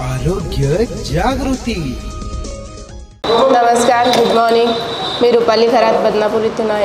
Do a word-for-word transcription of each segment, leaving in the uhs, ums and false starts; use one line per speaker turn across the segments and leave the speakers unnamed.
आरोग्य जागृती।
नमस्कार, गुड मॉर्निंग। मी रुपाली खरात बदनापूर इथून आहे।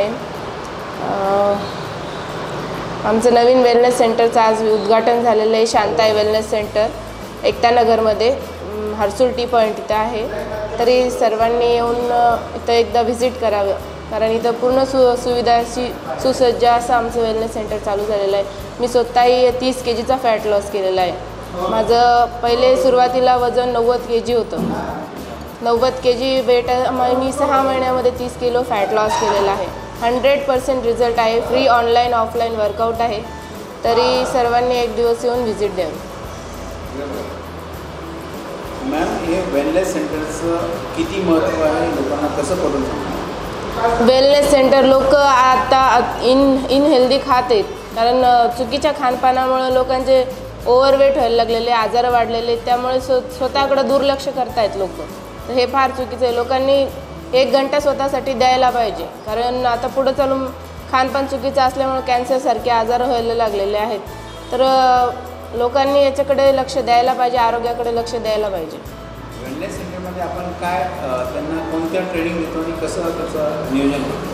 आमचं नवीन वेलनेस सेंटरचं आज उद्घाटन झालेलं आहे। शांताई वेलनेस सेंटर एकता नगरमध्ये हर्सूल टी पॉइंट इथं आहे। तरी सर्वांनी येऊन इथं एकदा व्हिजिट करावं, कारण इथं पूर्ण सु सुविधाशी सुसज्ज असं आमचं वेलनेस सेंटर चालू झालेलं आहे। मी स्वतःही तीस के जीचा फॅट लॉस केलेला आहे। माझं पहिले सुरुवातीला वजन नव्वद के जी होतं। नव्वद के जी वेट मी सहा महिन्यामध्ये तीस किलो फॅट लॉस केलेला आहे। हंड्रेड पर्सेंट रिझल्ट आहे। फ्री ऑनलाईन ऑफलाईन वर्कआउट आहे। तरी सर्वांनी एक दिवस येऊन व्हिजिट द्यावी।
मॅम, हे वेलनेस सेंटरचं किती महत्त्व आहे, लोकांना कसं पडून सांगणार?
वेलनेस सेंटर लोक आता इन इनहेल्दी खात आहेत, कारण चुकीच्या खानपानामुळे लोकांचे ओव्हरवेट व्हायला लागलेले, आजार वाढलेले, त्यामुळे स्व स्वतःकडे दुर्लक्ष करतायत लोक। तर हे फार चुकीचं आहे। लोकांनी एक घंटा स्वतःसाठी द्यायला पाहिजे, कारण आता पुढे चालून खानपान चुकीचं असल्यामुळे कॅन्सरसारखे आजार व्हायला लागलेले आहेत। तर लोकांनी याच्याकडे लक्ष द्यायला पाहिजे, आरोग्याकडे लक्ष द्यायला पाहिजे।
वेलनेस सेंटरमध्ये आपण काय त्यांना कोणत्या ट्रेनिंग देतो आणि कसं त्याचं नियोजन करतो?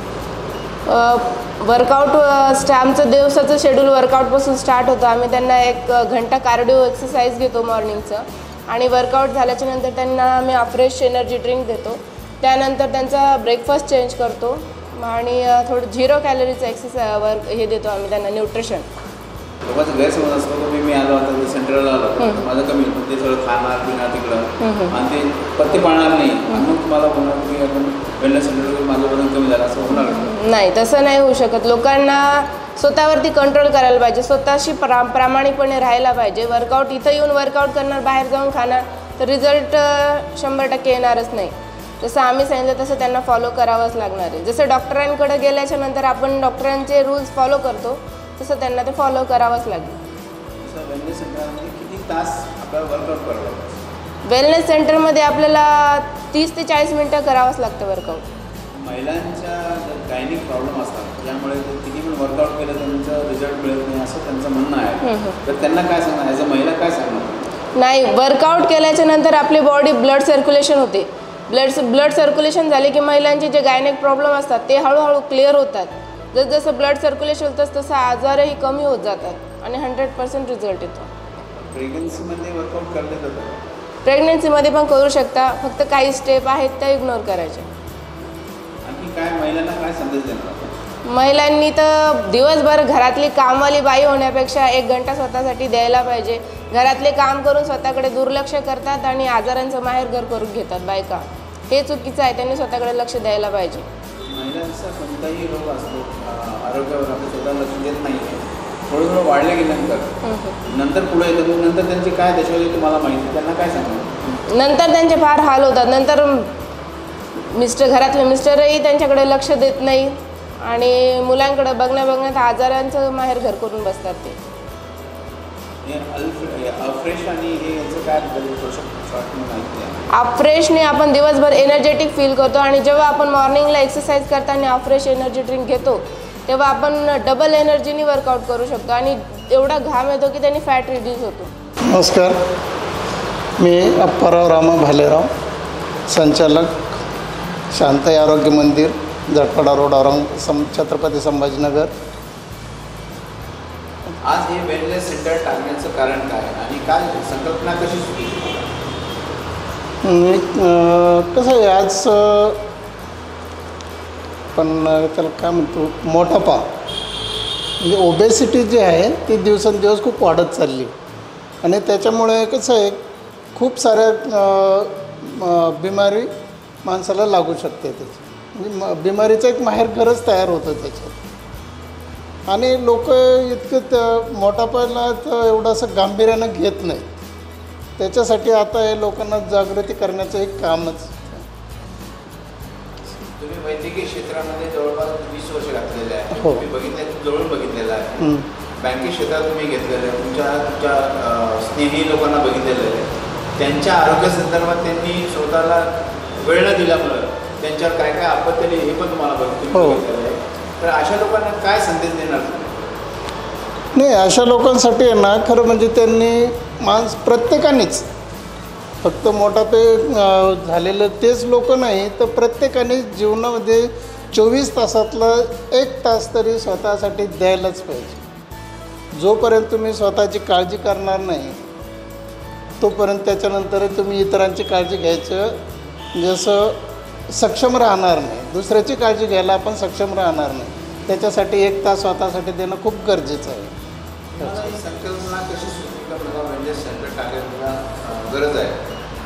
वर्कआउट स्टा आमचं दिवसाचं शेड्यूल वर्कआउटपासून स्टार्ट होतं। आम्ही त्यांना एक घंटा कार्डिओ एक्सरसाइज घेतो मॉर्निंगचं, आणि वर्कआउट झाल्याच्या नंतर त्यांना आम्ही फ्रेश एनर्जी ड्रिंक देतो। त्यानंतर त्यांचा ब्रेकफास्ट चेंज करतो आणि थोडं झिरो कॅलरीचं एक्सरसाइज वर्क हे देतो आम्ही त्यांना, न्यूट्रिशन।
लोकांचा गैरसमज असतो की मी आलो आता मी सेंटरला आलो माझं कमी, ते सगळं खाणार पिणार तिकडं आणि ते पत्ते पाळणार नाही, आणि मग तुम्हाला होणार की आपण वेलनेस सेंटरवर माझं वजन कमी झालं असं होणार
नाही। तसं नाही होऊ शकत। लोकांना स्वतःवरती कंट्रोल करायला पाहिजे, स्वतःशी प्रा प्रामाणिकपणे राहायला पाहिजे। वर्कआउट इथं येऊन वर्कआउट करणार, बाहेर जाऊन खाणार, तर रिझल्ट शंभर टक्के येणारच नाही। जसं आम्ही सांगितलं तसं त्यांना फॉलो करावंच लागणार आहे। जसं डॉक्टरांकडे गेल्याच्या नंतर आपण डॉक्टरांचे रूल्स फॉलो करतो, तसं त्यांना ते फॉलो करावंच लागेल।
वेलनेस सेंटरमध्ये किती तास आपल्याला वर्कआउट करावं लागतं?
वेलनेस सेंटरमध्ये आपल्याला तीस ते चाळीस मिनटं करावंच लागतं वर्कआउट।
महिलांच्या गायनिक प्रॉब्लेम असतात, त्यामुळे किती पण वर्कआउट केलं तर त्यांचं रिझल्ट मिळत नाही असं त्यांचं म्हणणं आहे। तर त्यांना काय सांगणार, ॲज अ महिला काय सांगणार?
नाही, वर्कआउट केल्याच्या नंतर आपली बॉडी ब्लड सर्क्युलेशन होते। ब्लड ब्लड सर्क्युलेशन झाले की महिलांचे जे गायनिक प्रॉब्लेम असतात ते हळूहळू क्लिअर होतात। जसं जसं ब्लड सर्क्युलेशन होतं तसं आजारही कमी होत जातात आणि हंड्रेड पर्सेंट रिझल्ट येतो।
प्रेग्नन्सीमध्ये वर्कआउट करले जातात?
प्रेग्नन्सीमध्ये पण करू शकता, फक्त काही स्टेप आहेत त्या इग्नोर करायच्या।
आणखी काय महिलांना काय संदेश देणार?
महिलांनी तर दिवसभर घरातली कामवाली बाई होण्यापेक्षा एक घंटा स्वतःसाठी द्यायला पाहिजे। घरातले काम करून स्वतःकडे दुर्लक्ष करतात आणि आजारांचं माहेरघर करून घेतात बायका, हे चुकीचं आहे। त्यांनी स्वतःकडे लक्ष द्यायला पाहिजे।
महिलांचा कोणताही रोग असतो, आरोग्यावर आपण स्वतः लक्ष देत नाही, थोडं थोडं वाढले गेल्यानंतर नंतर पुढे येतं, नंतर त्यांची काय दशा होते तुम्हाला माहिती, त्यांना काय सांगणार?
नंतर त्यांचे फार हाल होतात। नंतर मिस्टर घरातले मिस्टरही त्यांच्याकडे लक्ष देत नाही आणि मुलांकडे बघण्या बघण्यात आजारांचं माहेर घर करून बसतात ते।
अफ्रेश आणि हे याचं काय
अफ्रेशने आपण दिवसभर एनर्जेटिक फील करतो, आणि जेव्हा आपण मॉर्निंगला एक्सरसाइज करताना अफ्रेश एनर्जी ड्रिंक घेतो तेव्हा आपण डबल एनर्जीनी वर्कआउट करू शकतो आणि एवढा घाम येतो की त्यांनी फॅट रिड्यूस होतो।
नमस्कार, मी अप्पाराव रामा भालेराव, संचालक शांताई आरोग्य मंदिर, जटपाडा रोड, औरंग सं छत्रपती संभाजीनगर।
आज हे वेलनेस सेंटर टाकण्याचं कारण काय आणि काय संकल्पना कशी सुरू?
कसं आहे, आज पण त्याला काय म्हणतो, मोटापा म्हणजे ओबेसिटी जी आहे ती दिवसेंदिवस खूप वाढत चालली, आणि त्याच्यामुळे कसं आहे खूप साऱ्या बिमारी माणसाला लागू शकते। त्याची म्हणजे बिमारीचं एक माहेरघरच तयार होतं त्याच्यात, आणि लोक इतकं मोठापणाला तर एवढं असं गांभीर्यानं घेत नाही। त्याच्यासाठी आता हे लोकांना जागृती करण्याचं एक कामच।
तुम्ही वैद्यकीय क्षेत्रामध्ये जवळपास वीस वर्ष घातलेले आहे,
हो,
तुम्ही बघितलं, जवळून बघितलेलं आहे। बँकिंग क्षेत्रात तुम्ही घेतलेलं आहे, तुमच्या तुमच्या स्नेही लोकांना बघितलेलं आहे। त्यांच्या आरोग्यासंदर्भात त्यांनी स्वतःला वेळ न दिल्यामुळं त्यांच्यावर काय काय आपत्ती आली हे पण तुम्हाला बघितलेलं आहे। तर अशा लोकांना काय संदेश देणार?
नाही, अशा लोकांसाठी आहे ना, खरं म्हणजे त्यांनी माणस प्रत्येकानेच फक्त मोठा पे अ, झालेलं तेच लोक नाही, तर प्रत्येकाने जीवनामध्ये चोवीस तासातलं एक तास तरी स्वतःसाठी द्यायलाच पाहिजे. जोपर्यंत तुम्ही स्वतःची काळजी करणार नाही तोपर्यंत त्याच्यानंतर तुम्ही इतरांची काळजी घ्यायचं जसं सक्षम राहणार नाही. दुसऱ्याची काळजी घ्यायला आपण सक्षम राहणार नाही. त्याच्यासाठी एक तास स्वतःसाठी देणं खूप गरजेचं आहे.
तुम्हाला ही संकल्पना कशी सुचली का मला वेलनेस सेंटर टाकायला अ, गरज आहे?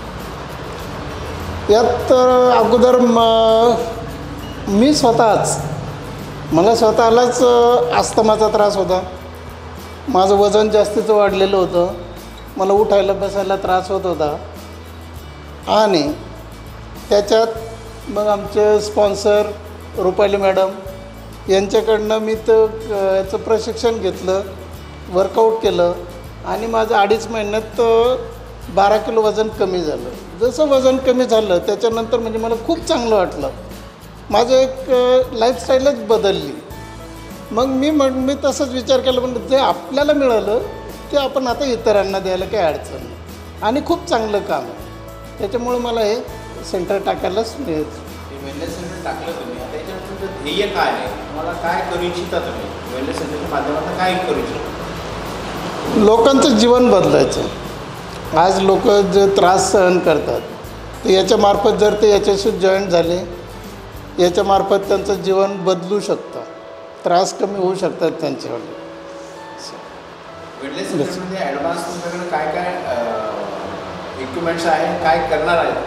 यात तर अगोदर म मी स्वतःच मला स्वतःलाच अस्थमाचा त्रास होता. माझं वजन जास्तीचं वाढलेलं होतं. मला उठायला बसायला त्रास होत होता. आणि त्याच्यात मग आमचे स्पॉन्सर रुपाली मॅडम यांच्याकडनं मी तर याचं प्रशिक्षण घेतलं, वर्कआउट केलं आणि माझं अडीच महिन्यात बारा किलो वजन कमी झालं. जसं वजन कमी झालं त्याच्यानंतर म्हणजे मला खूप चांगलं वाटलं. माझं एक लाईफस्टाईलच बदलली. मग मी म्हण मी तसंच विचार केला, म्हणजे जे आपल्याला मिळालं ते आपण आता इतरांना द्यायला काही अडचण नाही आणि खूप चांगलं काम आहे. त्याच्यामुळे मला हे सेंटर टाकायलाच मिळतं.
वेलनेस सेंटर टाकलं तुम्ही, आता याच्यानंतर ध्येय काय आहे? तुम्हाला काय करू इच्छिता तुम्ही? वेलनेस सेंटरच्या माध्यमातून काय करू इच्छिता?
लोकांचं जीवन बदलायचं. आज लोक जे त्रास सहन करतात तर याच्यामार्फत जर ते याच्याशी जॉईन झाले, याच्यामार्फत त्यांचं जीवन बदलू शकतं, त्रास कमी होऊ शकतात त्यांच्याकडे.
वेलनेस सेंटरमध्ये ॲडव्हान्स तुमच्याकडे काय काय इक्विपमेंट्स आहे, काय करणार आहे?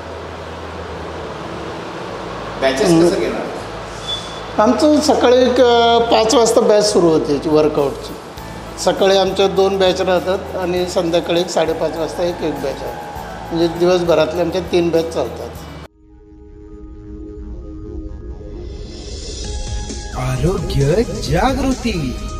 बॅचेस कसं घेणार?
आमचं सकाळी एक पाच वाजता बॅच सुरू होते वर्कआउटची. सकाळी आमच्या दोन बॅच राहतात आणि संध्याकाळी एक साडेपाच वाजता एक एक बॅच आहे. म्हणजे दिवसभरातले आमच्या तीन बॅच चालतात.
आरोग्य जागृती.